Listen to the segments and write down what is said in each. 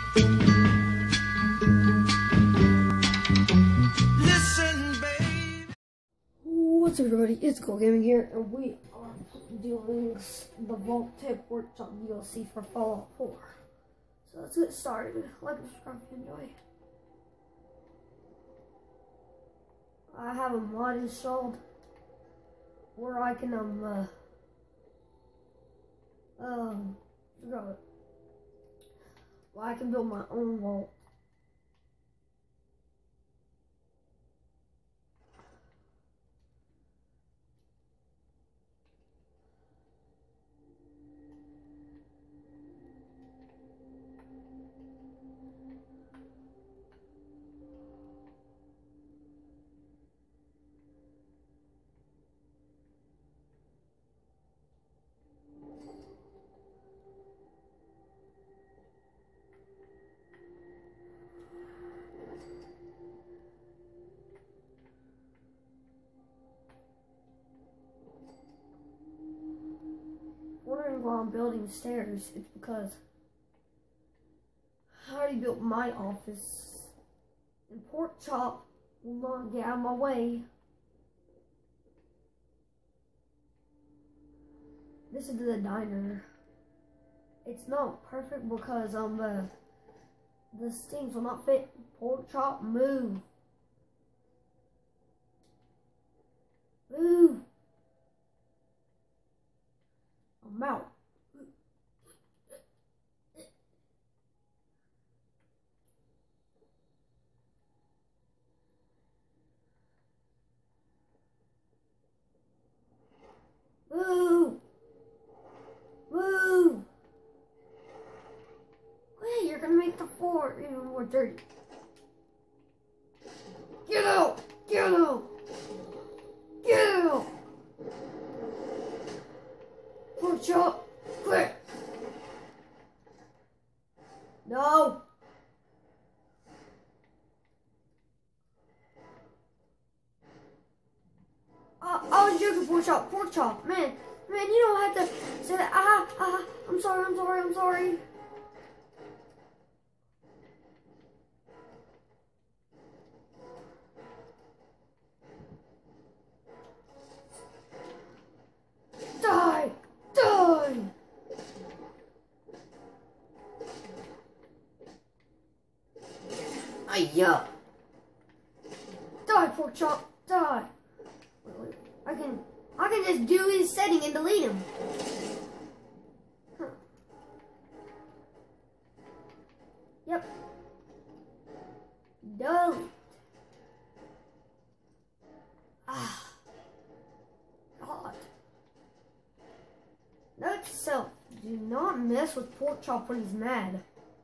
Listen, babe. What's up, everybody? It's Cool Gaming here, and we are doing the Vault Tech Workshop DLC for Fallout 4. So let's get started. Like and subscribe if you enjoy. I have a mod installed where I can I can build my own vault. Wondering why I'm building stairs, it's because I already built my office, and Pork Chop will not get out of my way. This is the diner. It's not perfect because the things will not fit. Pork Chop, move. Move. I'm out. Move. Move. Wait, you're gonna make the floor even more dirty. Get out! Get out! Get out! Pork Chop, quick! No! I was joking, Pork Chop, man, you don't have to say that. I'm sorry. Die! Ayya! Die, Pork Chop, die! Wait, I can just do his setting and delete him. Huh. Yep. Delete. God. Note to self, do not mess with Pork Chop when he's mad.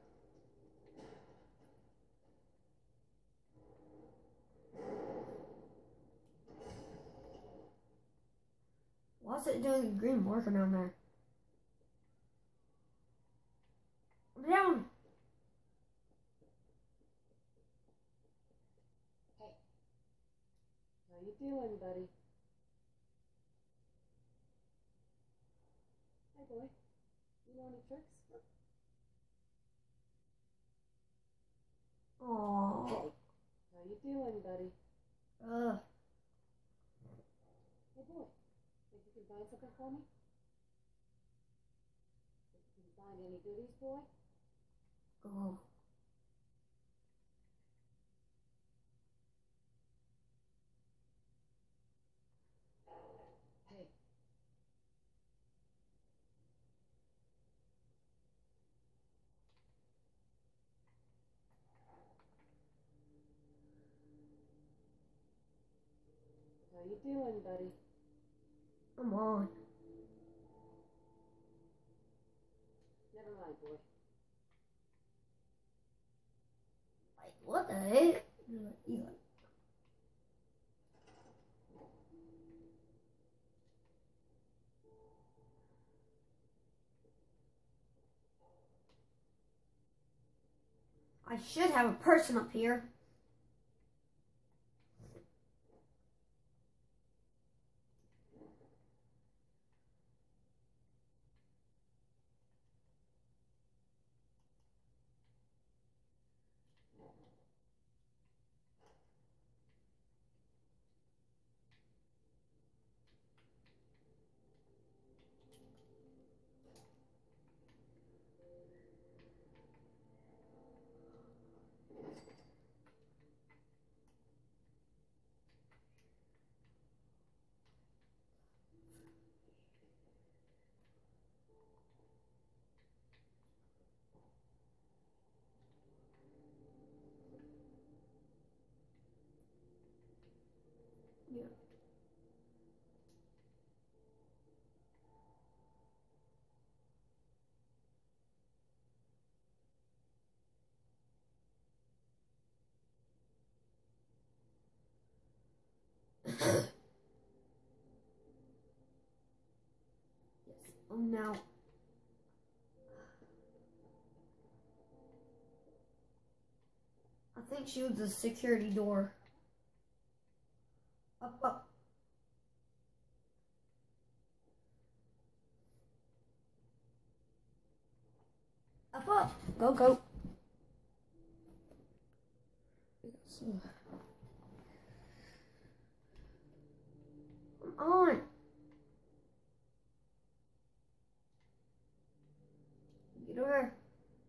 Why's it doing a green marker down there? I'm down. Hey, how you doing, buddy? Hi, boy. You know any tricks? Aww. Hey, how you doing, buddy? Hey, boy. Think you can find something for me? Think you can find any goodies, boy? Oh. Hey. How you doing, buddy? Come on. Never mind, boy. Like, what the heck? Eli. I should have a person up here. Oh, now. I think she was the security door. Up, up. Up, up. Go, go. Come on. Get over here.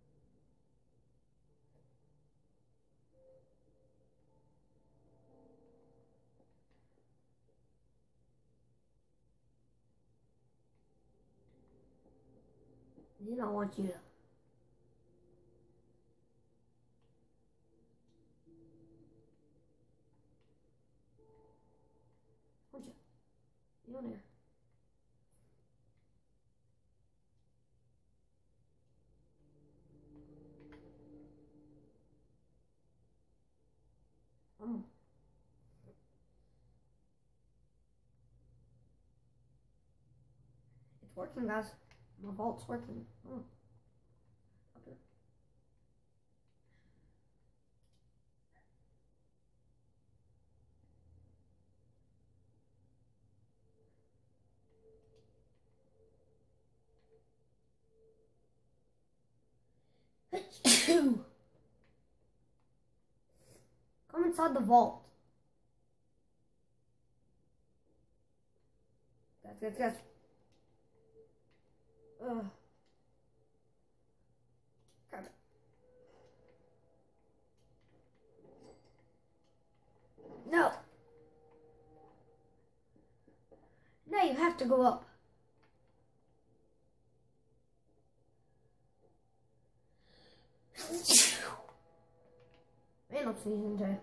Then I want you to. Want you? Get on there. It's working, guys. My vault's working. Oh. Up here. Come inside the vault. Guys. Grab it. No. No, you have to go up. Man, I'm sneezing today.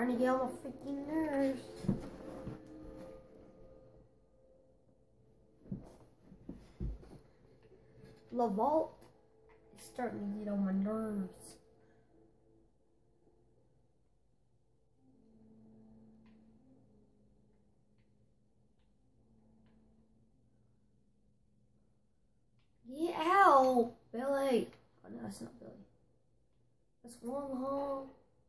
starting to get on my freaking nerves. The vault is starting to get on my nerves. Get out, Billy. Oh no, that's not Billy. That's one hole.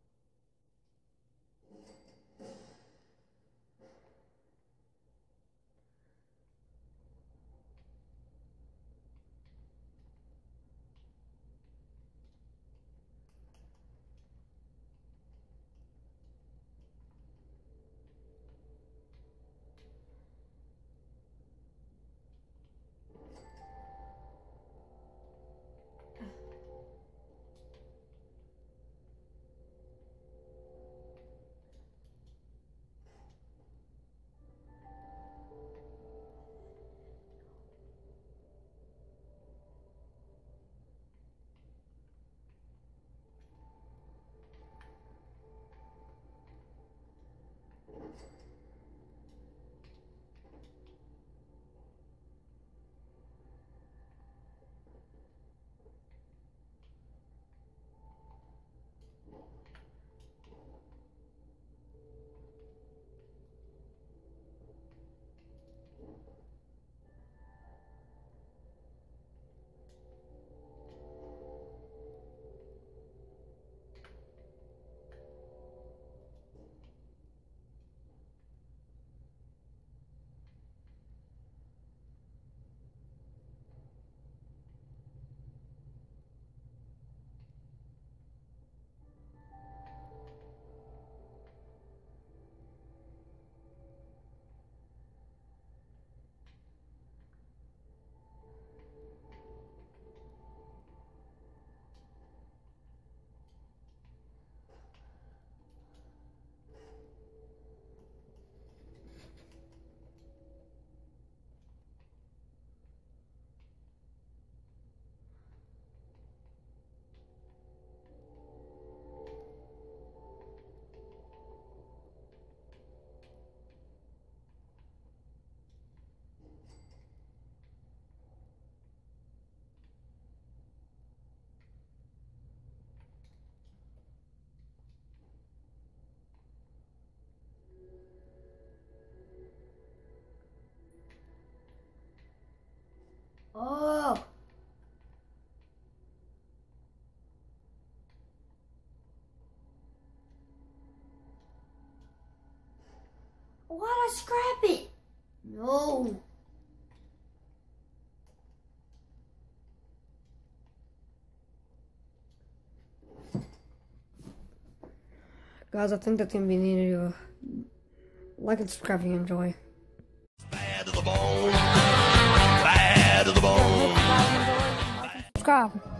Oh! Why'd I scrap it? No. Guys, I think that's gonna be the end of like and subscribe if you enjoy. Bad to the bone. Bad to the bone. Subscribe.